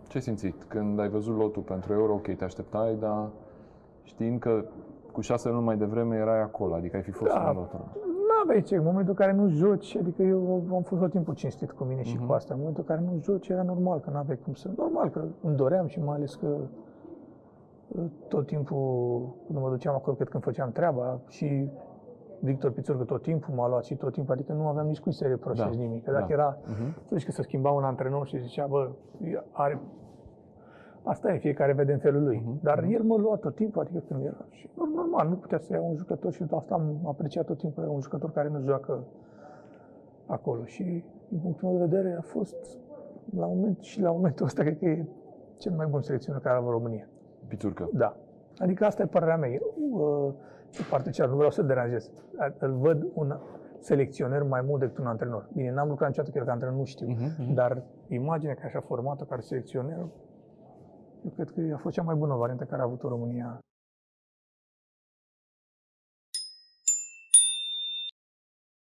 Ce ai simțit când ai văzut lotul pentru Euro? Ok, te așteptai, dar știind că cu 6 luni mai devreme erai acolo, adică ai fi fost în lotul. N-aveai ce, în momentul în care nu joci, adică eu am fost tot timpul cinstit cu mine și cu asta, în momentul în care nu joci era normal, că n-aveai cum să... Normal că îmi doream și mai ales că tot timpul, când mă duceam acolo, cred că îmi făceam treaba și Victor Pițurcă tot timpul m-a luat și tot timpul, adică nu aveam nici cui să reproșez nimic. Că dacă era, să zici că se schimba un antrenor și zicea, bă, are... Asta e, fiecare vede în felul lui. Dar el mă lua tot timpul, adică când era. Și normal, nu putea să ia un jucător și de asta am apreciat tot timpul, un jucător care nu joacă acolo. Și din punctul meu de vedere a fost la momentul ăsta, cred că e cel mai bun selecționer care a avut România. Pițurcă. Da. Adică asta e părerea mea. Pe partea cealaltă, nu vreau să deranjez. Îl văd un selecționer mai mult decât un antrenor. Bine, n-am lucrat niciodată cu el ca antrenor, nu știu. Dar imaginea ca așa formată, ca selecționer, eu cred că a fost cea mai bună variantă care a avut-o România.